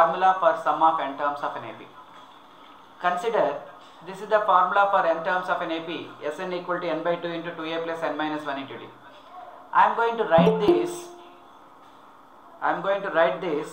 formula for sum of n terms of an AP. Consider this is the formula for n terms of an AP, Sn equal to n by 2 into 2a plus n minus 1 into d. I am going to write this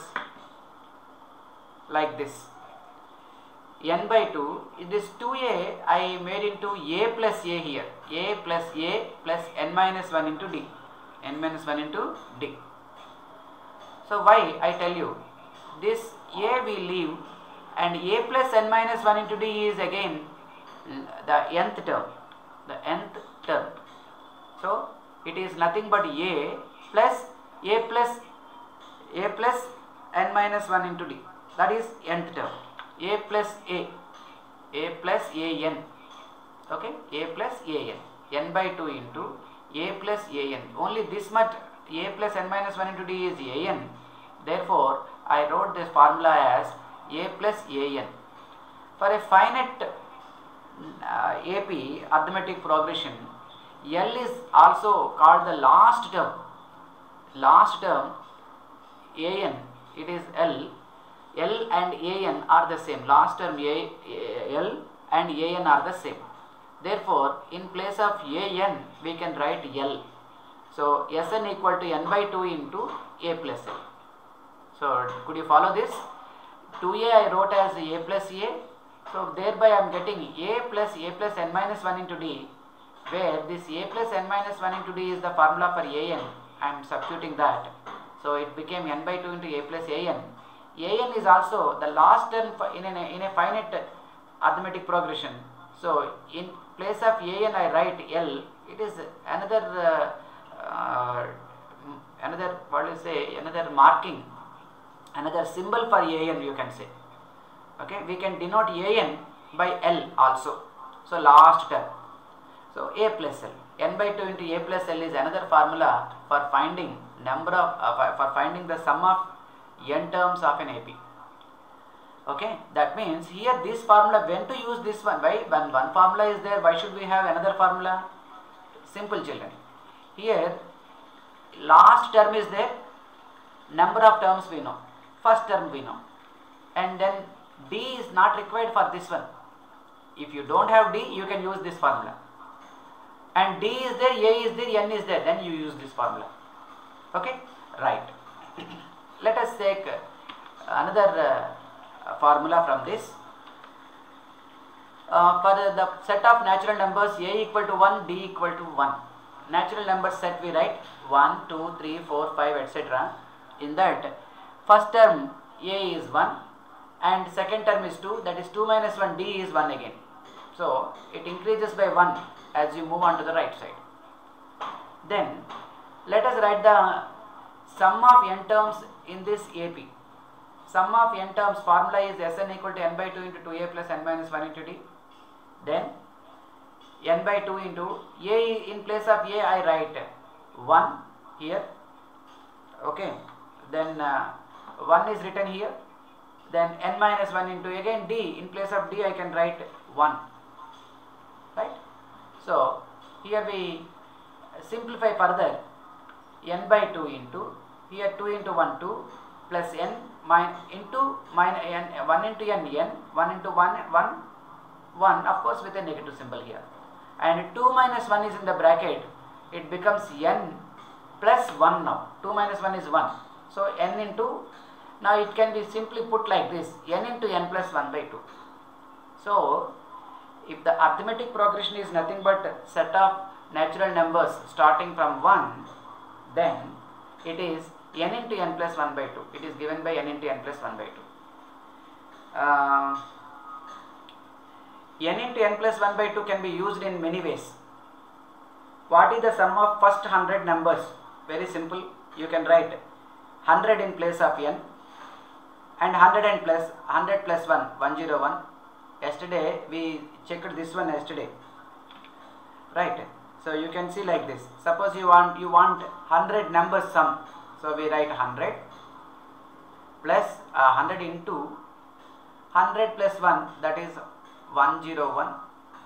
like this. N by 2, this 2a I made into a plus a here, a plus n minus 1 into d, n minus 1 into d. So why I tell you, this a we leave and a plus n minus 1 into d is again the nth term, So it is nothing but a plus n minus 1 into d, that is nth term. A plus an, okay, a plus an, n by 2 into a plus an, only this much, a plus n minus 1 into d is an, therefore I wrote this formula as a plus an. For a finite AP arithmetic progression, L is also called the last term, an, it is L and an are the same, last term L and an are the same. Therefore, in place of an we can write L. So, Sn equal to n by 2 into a plus L. So, could you follow this? 2a I wrote as a plus a. So, thereby I am getting a plus n minus 1 into d, where this a plus n minus 1 into d is the formula for an. I am substituting that. So, it became n by 2 into a plus an. An is also the last term in a finite arithmetic progression. So, in place of an I write L. It is another another marking, another symbol for an you can say. Okay, we can denote an by L also. So, last term. So, a plus L, n by 2 into a plus L is another formula for finding the sum of n terms of an AP. Okay, that means here this formula, when to use this one? Why? When one formula is there, why should we have another formula? Simple, children. Here last term is there, number of terms we know, first term we know, and then d is not required for this one. If you don't have d, you can use this formula, and d is there, a is there, n is there, then you use this formula. Okay, right. Let us take another formula from this. For the set of natural numbers a equal to 1, d equal to 1. Natural number set we write 1, 2, 3, 4, 5, etc. In that, first term a is 1 and second term is 2, that is 2 minus 1, d is 1 again. So, it increases by 1 as you move on to the right side. Then, let us write the sum of n terms in this AP. Sum of n terms formula is Sn equal to n by 2 into 2a plus n minus 1 into d. Then n by 2 into a, in place of a I write 1 here. Okay. Then 1 is written here. Then n minus 1 into again d, in place of d I can write 1. Right. So here we simplify further. N by 2 into, here 2 into 1 2 plus n into n, 1 into n, 1 into 1 1, of course with a negative symbol here, and 2 minus 1 is in the bracket, it becomes n plus 1 now. 2 minus 1 is 1, so n into, now it can be simply put like this, n into n plus 1 by 2. So if the arithmetic progression is nothing but set of natural numbers starting from 1, then it is n into n plus 1 by 2. It is given by n into n plus 1 by 2. N into n plus 1 by 2 can be used in many ways. What is the sum of first 100 numbers? Very simple. You can write 100 in place of n and 100 plus 1 101. Yesterday we checked this one yesterday. Right. So you can see like this. Suppose you want 100 numbers sum. So we write 100 plus 100 into 100 plus 1, that is 101,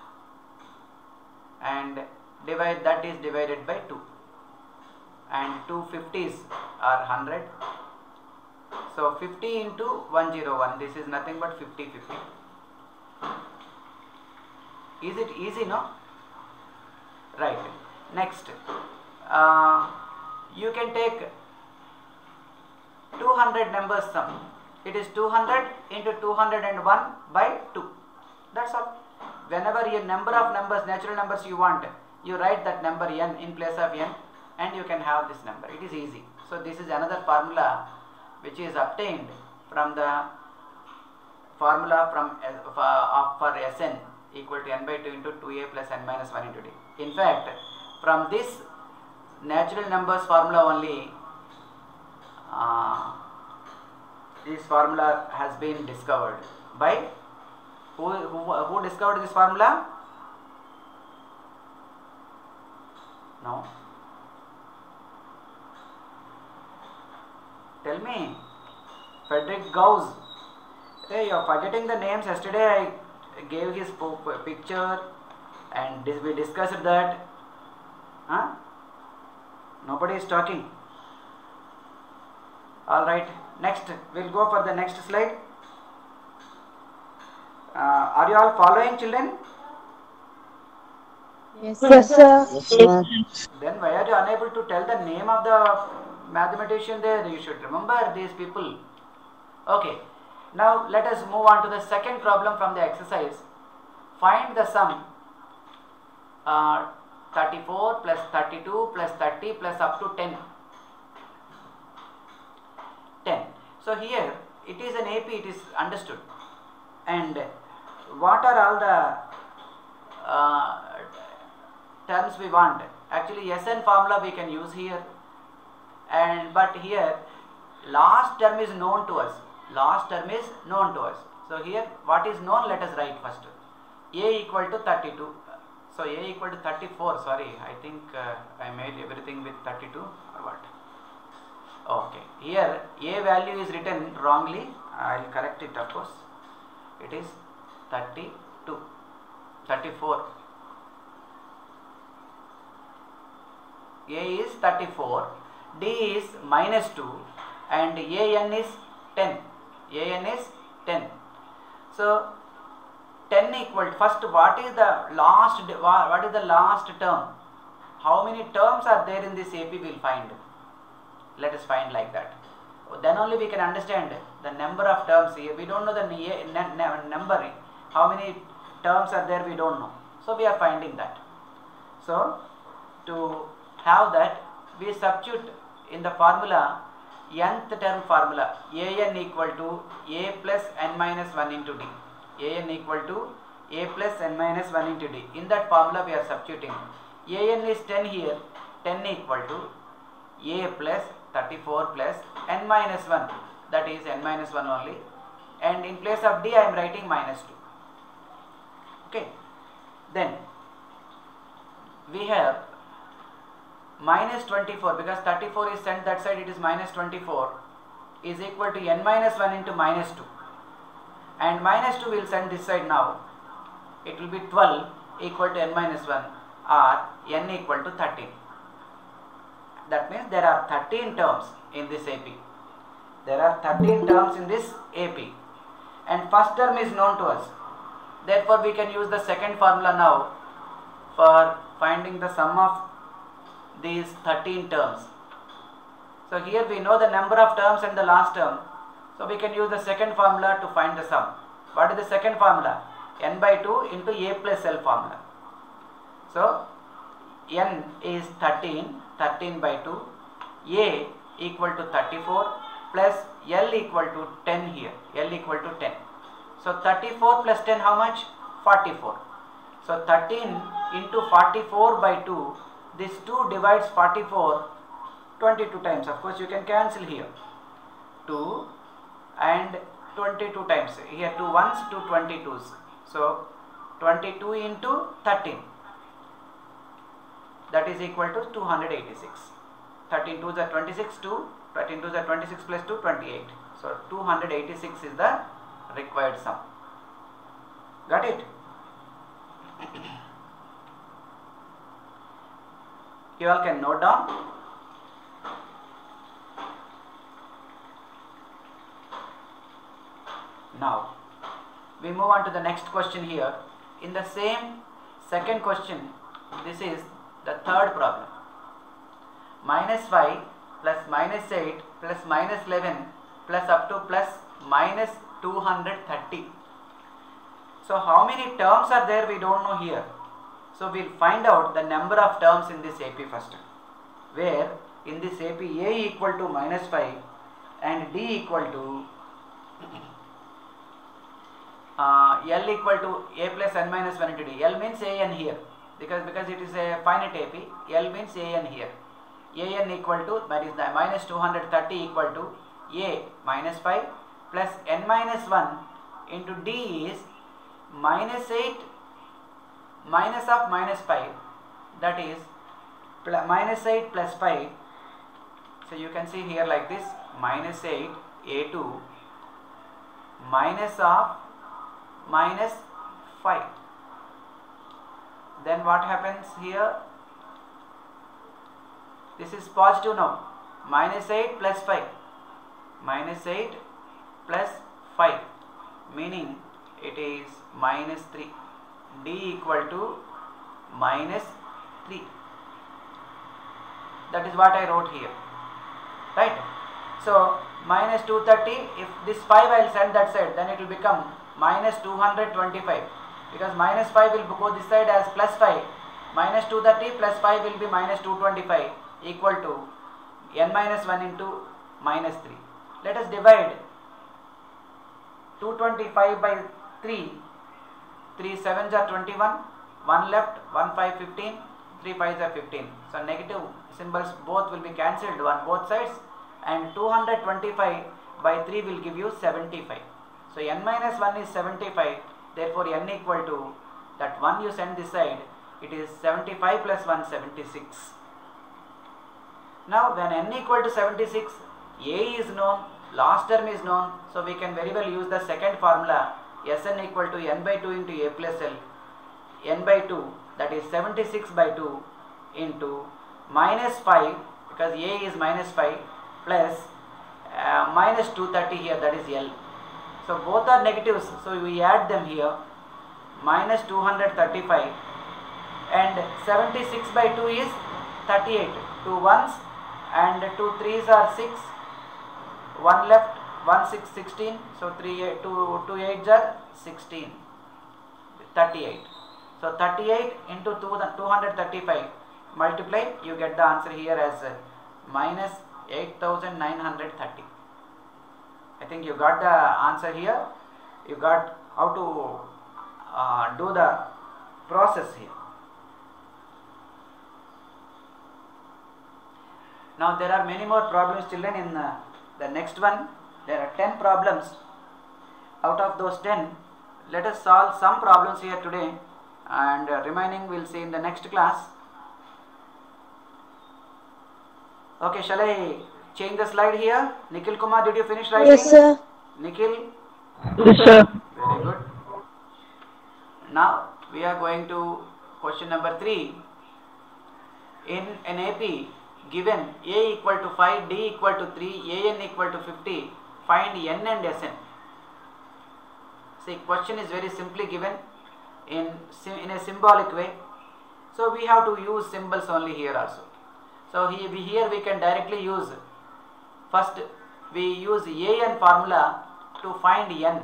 and divide, that is divided by 2, and 2 50s are 100. So 50 into 101, this is nothing but 50, 50. Is it easy, no? Right. Next, you can take 200 numbers sum. It is 200 into 201 by 2. That's all. Whenever a number of numbers, natural numbers you want, you write that number n in place of n and you can have this number. It is easy. So this is another formula which is obtained from the formula for Sn equal to n by 2 into 2a plus n minus 1 into d. In fact, from this natural numbers formula only, this formula has been discovered by who discovered this formula? No. Tell me. Frederick Gauss. Hey, you are forgetting the names. Yesterday I gave his picture and we discussed that. Huh? Nobody is talking. Alright, next we'll go for the next slide. Are you all following, children? Yes, sir. Yes, sir. Then why are you unable to tell the name of the mathematician there? You should remember these people. Okay, now let us move on to the second problem from the exercise. Find the sum 34 plus 32 plus 30 plus up to 10. 10. So here it is an AP, it is understood. And what are all the terms we want? Actually Sn formula we can use here, and but here last term is known to us. Last term is known to us. So here what is known, let us write first. A equal to 32. So A equal to 34. Sorry, I think I made everything with 32 or what? Okay, here A value is written wrongly. I will correct it, of course. It is 32, 34. A is 34, D is minus 2 and AN is 10. AN is 10. So 10 equal, first what is the last term? How many terms are there in this AP we will find. Let us find like that. Then only we can understand the number of terms here. We don't know the number. How many terms are there we don't know. So we are finding that. So to have that, we substitute in the formula nth term formula. An equal to a plus n minus 1 into d. An equal to a plus n minus 1 into d. In that formula we are substituting. An is 10 here. 10 equal to a plus 34 plus n minus 1, that is n minus 1 only, and in place of d I am writing minus 2. Okay, then we have minus 24, because 34 is sent that side, it is minus 24 is equal to n minus 1 into minus 2, and minus 2 will send this side now. It will be 12 equal to n minus 1, or n equal to 13. That means there are 13 terms in this AP. There are 13 terms in this AP. And first term is known to us. Therefore, we can use the second formula now for finding the sum of these 13 terms. So here we know the number of terms and the last term. So we can use the second formula to find the sum. What is the second formula? N by 2 into A plus L formula. So N is 13, 13 by 2, A equal to 34 plus L equal to 10 here, L equal to 10. So 34 plus 10 how much? 44. So 13 into 44 by 2, this 2 divides 44 22 times. Of course you can cancel here. 2 and 22 times. Here 2 ones, 2 22s. So 22 into 13. That is equal to 286. 13 2s are 26, 2, 13 2s are 26 plus 2, 28. So 286 is the required sum. Got it? You all can note down. Now we move on to the next question here. In the same second question, this is the third problem. -5 plus -8 plus -11 plus up to plus -230. So how many terms are there we don't know here. So we'll find out the number of terms in this AP first. Where in this AP A equal to -5 and D equal to L equal to A plus n minus 1 into D. L means A n here because it is a finite AP. L means A n here. A n equal to, that is the minus 230 equal to A minus 5 plus n minus 1 into D is -8 minus of -5, that is -8 plus 5. So you can see here like this, -8 A2 minus of -5. Then what happens here? This is positive now. -8 plus 5. -8 plus 5. Meaning it is -3. D equal to -3. That is what I wrote here. Right? So -230. If this 5 I will send that side, then it will become -225. Because -5 will go this side as +5. -230 plus 5 will be -225 equal to n minus 1 into -3. Let us divide 225 by 3. 3 7s are 21, 1 left, 1 5 15, 3 5s are 15. So negative symbols both will be cancelled on both sides, and 225 by 3 will give you 75. So n minus 1 is 75, therefore n equal to that 1 you send this side, it is 75 plus 1 76. Now when n equal to 76, A is known, last term is known, so we can very well use the second formula, Sn equal to n by 2 into A plus L, n by 2, that is 76 by 2 into -5, because A is -5, plus -230 here, that is L. So both are negatives, so we add them here, -235, and 76 by 2 is 38, 2 ones and 2 threes are 6, 1 left, 1 6 16, so 2 8s are 16, 38. So 38 into 235 multiply, you get the answer here as -8930. I think you got the answer here. You got how to do the process here. Now there are many more problems, children. In the next one there are 10 problems. Out of those 10, let us solve some problems here today, and remaining we will see in the next class. Okay, shall I change the slide here? Nikhil Kumar, did you finish writing? Yes, sir. Nikhil? Yes, sir. Very good. Now we are going to question number 3. In an AP given A equal to 5, D equal to 3, AN equal to 50, find N and Sn. See, question is very simply given in a symbolic way. So we have to use symbols only here also. So here we can directly use, first we use AN formula to find N.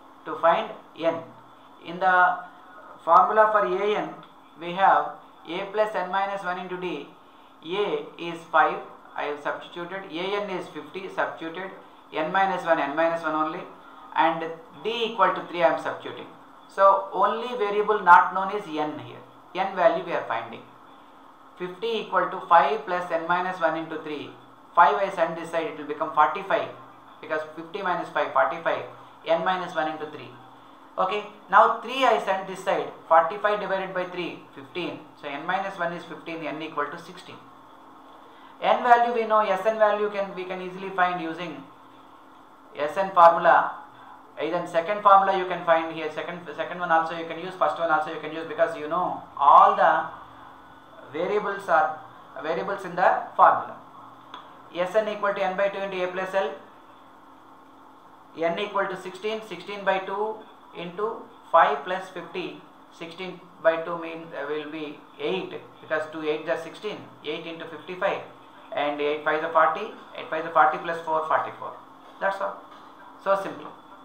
In the formula for AN, we have A plus n minus 1 into D. A is 5, I have substituted. AN is 50, substituted. N minus 1 only, and D equal to 3 I am substituting. So only variable not known is N here. N value we are finding. 50 equal to 5 plus n minus 1 into 3. 5 I send this side, it will become 45, because 50 minus 5, 45, n minus 1 into 3. Okay, now 3 I send this side, 45 divided by 3, 15. So n minus 1 is 15, n equal to 16. N value we know, Sn value we can easily find using Sn formula. Either second formula you can find here, second one also you can use, first one also you can use, because you know all the variables are variables in the formula. Sn equal to n by 2 into A plus L. n equal to 16, 16 by 2 into 5 plus 50, 16 by 2 means will be 8 because 2 8 are 16, 8 into 55 and 8 5 is 40, 8 5 is 40 plus 4 44. That's all. So simple.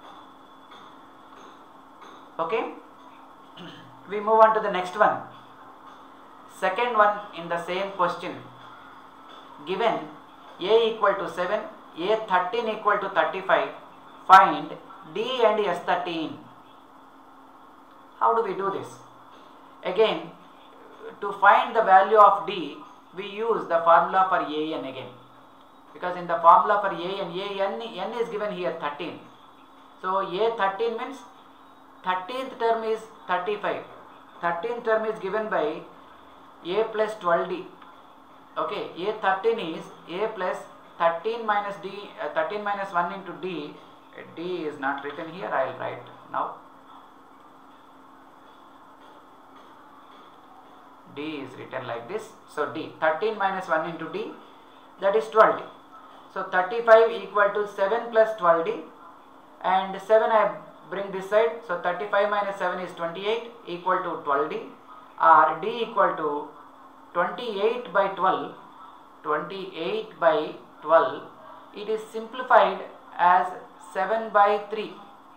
Okay. We move on to the next one. Second one in the same question. Given a equal to 7, a 13 equal to 35, find d and s13. How do we do this? Again, to find the value of d, we use the formula for an again. Because in the formula for n is given here 13. So a13 means 13th term is 35. 13th term is given by a plus 12d. Okay, a13 is a plus 13 minus d, 13 minus 1 into d. D is not written here, I will write now. D is written like this. So d, 13 minus 1 into d, that is 12d. So 35 equal to 7 plus 12d, and 7 I bring this side. So 35 minus 7 is 28 equal to 12d, or d equal to 28 by 12. 28 by 12, it is simplified as 7 by 3.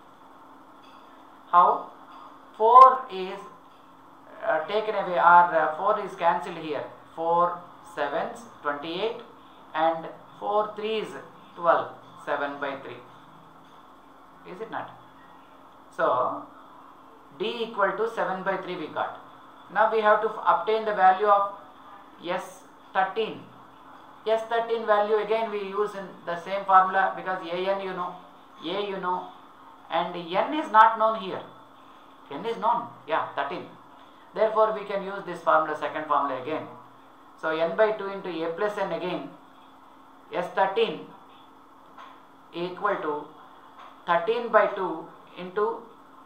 How? 4 is taken away, or 4 is cancelled here. 4 7s 28 and 4 3s 12, 7 by 3. Is it not? So d equal to 7 by 3 we got. Now we have to obtain the value of S13. S13 value again we use in the same formula, because an you know, a you know, and n is not known here. N is known, yeah, 13. Therefore we can use this formula, second formula again. So n by 2 into a plus n again, S13 equal to 13 by 2 into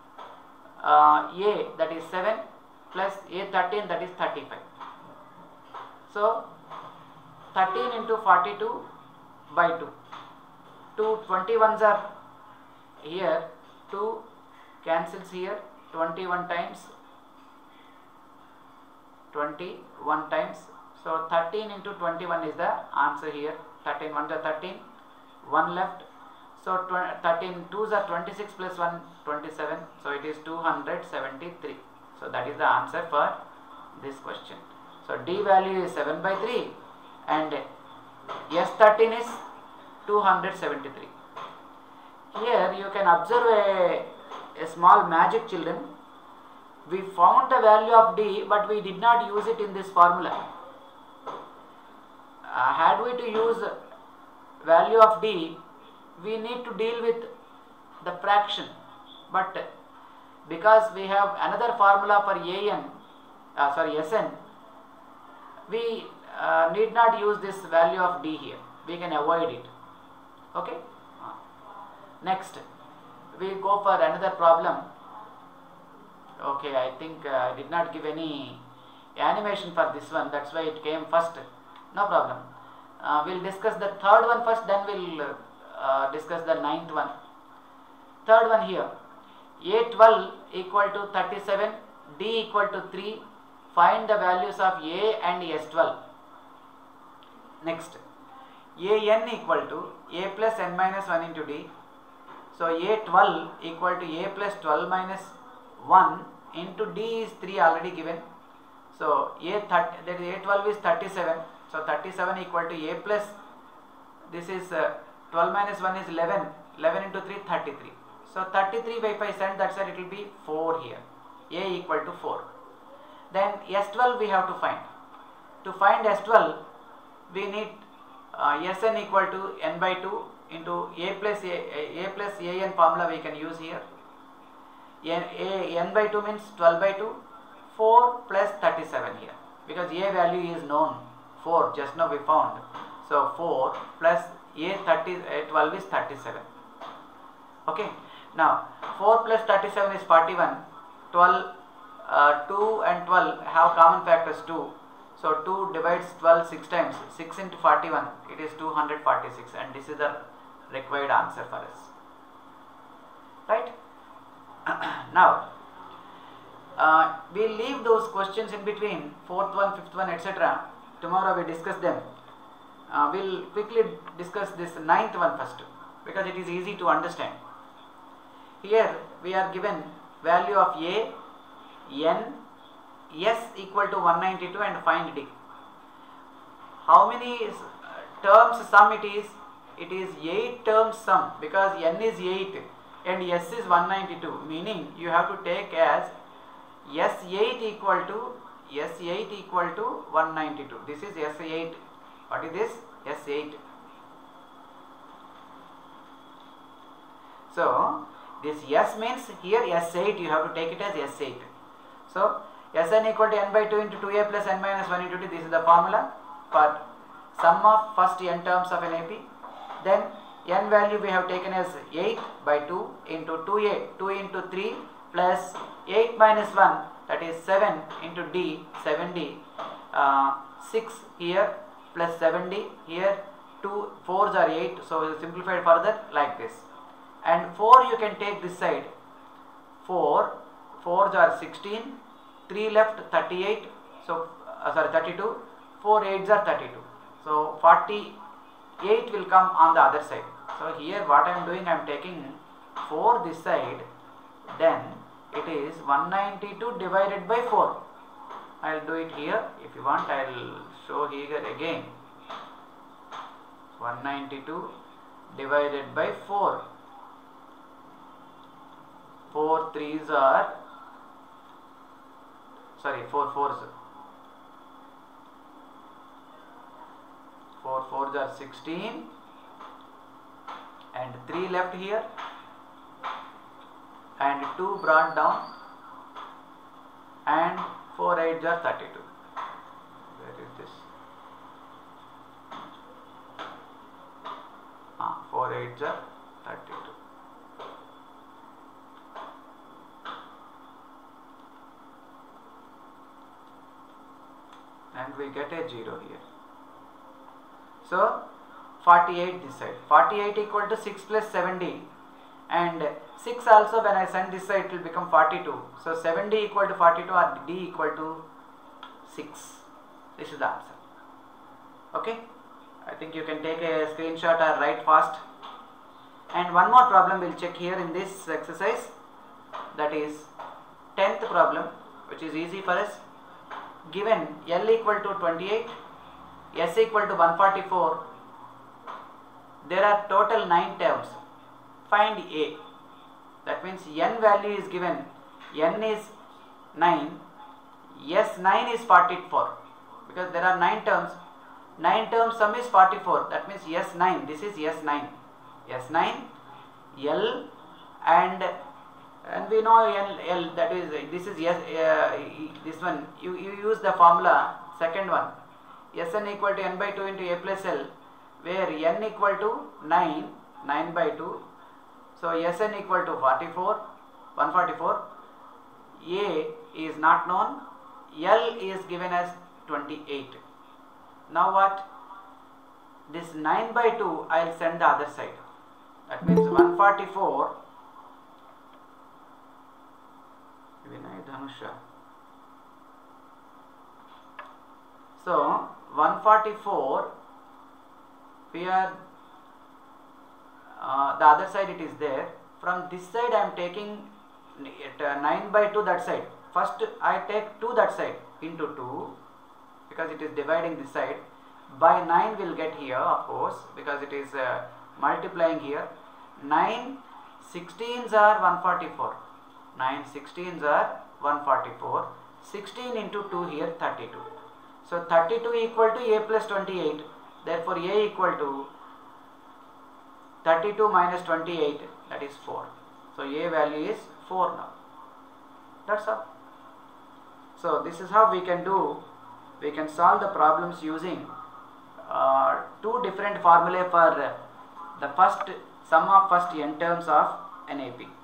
a, that is 7, plus a13, that is 35. So 13 into 42 by 2. 2 21s are here, 2 cancels here, 21 times. So 13 into 21 is the answer here. 13 1s are 13, 1 left. So 13 2s are 26 plus 1 27. So it is 273. So that is the answer for this question. So d value is 7 by 3 and S13 is 273. Here you can observe a small magic, children. We found the value of d, but we did not use it in this formula. Had we to use value of d, we need to deal with the fraction. But because we have another formula for Sn, we need not use this value of d here. We can avoid it. Okay. Next, we go for another problem. Okay, I think I did not give any animation for this one. That's why it came first. No problem. We'll discuss the third one first, then we'll discuss the ninth one. Third one here. A12 equal to 37, D equal to 3. Find the values of A and S12. Next, AN equal to A plus n minus 1 into D. So A12 equal to A plus 12 minus 1 into D is 3 already given. So A12 is 37. So 37 equal to A plus, this is 12 minus 1 is 11. 11 into 3, 33. So 33 by 5 cent, that's why it will be 4 here. A equal to 4. Then S12 we have to find. To find S12, we need Sn equal to n by 2 into A plus An formula we can use here. N by 2 means 12 by 2, 4 plus 37 here. Because A value is known, 4 just now we found. So 4 plus A12 is 37. Okay. Now 4 plus 37 is 41. 12, 2 and 12 have common factors 2. So 2 divides 12 6 times. 6 into 41, it is 246, and this is the required answer for us. right? Now we'll leave those questions in between, fourth one, fifth one, etc. Tomorrow we discuss them. We'll quickly discuss this ninth one first, because it is easy to understand. Here we are given value of A, N, S equal to 192 and find D. How many terms sum it is? It is 8 terms sum, because N is 8 and S is 192, meaning you have to take as S8 equal to 192. This is S8. What is this? S8. So this S means here S8, you have to take it as S8. So Sn equal to n by 2 into 2a plus n minus 1 into t. This is the formula for sum of first n terms of an AP. Then n value we have taken as 8 by 2 into 2a, 2 into 3 plus 8 minus 1, that is 7 into d, 7d, 6 here plus 7d here, 2 4s are 8, so we simplified further like this. And 4 you can take this side, 4 4s are 16, 3 left 38, so 32, 4 8s are 32, so 48 will come on the other side. So here what I am doing, I am taking 4 this side, then it is 192 divided by 4. I will do it here. If you want, I will show here again. 192 divided by 4. 4 3s are, sorry, 4 4s. 4 4s are 16 and 3 left here and 2 brought down and 4 8s are 32. Where is this? 4 8s are 32. And we get a 0 here. So 48 this side. 48 equal to 6 plus 7d, and 6 also when I send this side it will become 42. So 7d equal to 42 or d equal to 6. This is the answer. Okay, I think you can take a screenshot or write fast. And one more problem we'll check here in this exercise, that is 10th problem, which is easy for us. Given L equal to 28, S equal to 144, there are total 9 terms. Find A. That means n value is given, n is 9, S9 is 44, because there are 9 terms. 9 terms sum is 44, that means S9, this is S9. S9, L, and we know L, that is, this is this one, you use the formula, second one, Sn equal to n by 2 into a plus L, where n equal to 9 by 2, so Sn equal to 144, A is not known, L is given as 28. Now what? This 9 by 2 I will send the other side, that means 144, Vinay Dhanusha. So 144, we are the other side it is there. From this side I am taking 9 by 2 that side. First I take 2 that side into 2, because it is dividing this side. By 9 will get here, of course, because it is multiplying here. 9 16s are 144. 9 16s are 144. 16 into 2 here 32. So 32 equal to A plus 28. Therefore A equal to 32 minus 28, that is 4. So A value is 4 now. That's all. So this is how we can do. We can solve the problems using 2 different formulae for the first sum of first n terms of an AP.